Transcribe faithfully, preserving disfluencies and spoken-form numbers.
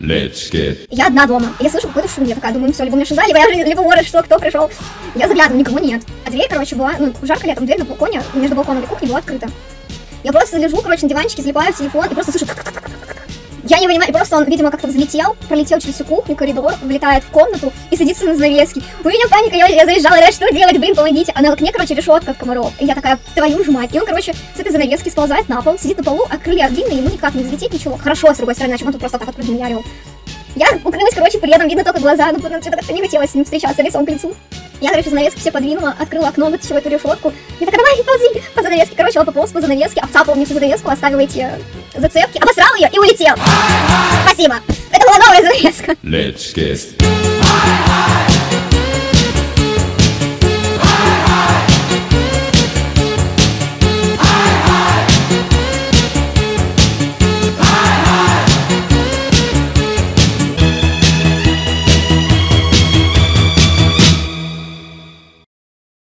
Let's get. Я одна дома, я слышу какой-то шум, я такая думаю, ну все, либо у меня шиза, либо я уже, либо воры, что, кто пришел. Я заглядываю, никого нет. А дверь, короче, была, ну, жарко летом, дверь на балконе, между балконом и кухней была открыта. Я просто лежу, короче, на диванчике, залипаю в телефон и просто слышу... Я не понимаю, и просто он, видимо, как-то взлетел, пролетел через всю кухню, коридор, влетает в комнату и садится на занавески. У меня паника, я, я заезжала, я что делать, блин, помогите. А на окне, короче, решетка от комаров. И я такая, твою ж мать. И он, короче, с этой занавески сползает на пол, сидит на полу, а крылья длинные, ему никак не взлететь, ничего. Хорошо, с другой стороны, иначе он тут просто так вот продемьярил. Я укрылась, короче, пледом, видно только глаза, ну, потому что как-то не хотелось с ним встречаться лицом к лицу. Я, короче, занавески все подвинула, открыла окно, вытащила эту решетку. Я такая, давай, ползи по занавеске. Короче, он пополз по занавеске, обцапал мне всю занавеску, оставил эти зацепки, обосрал ее и улетел. Спасибо. Это была новая занавеска. Let's get.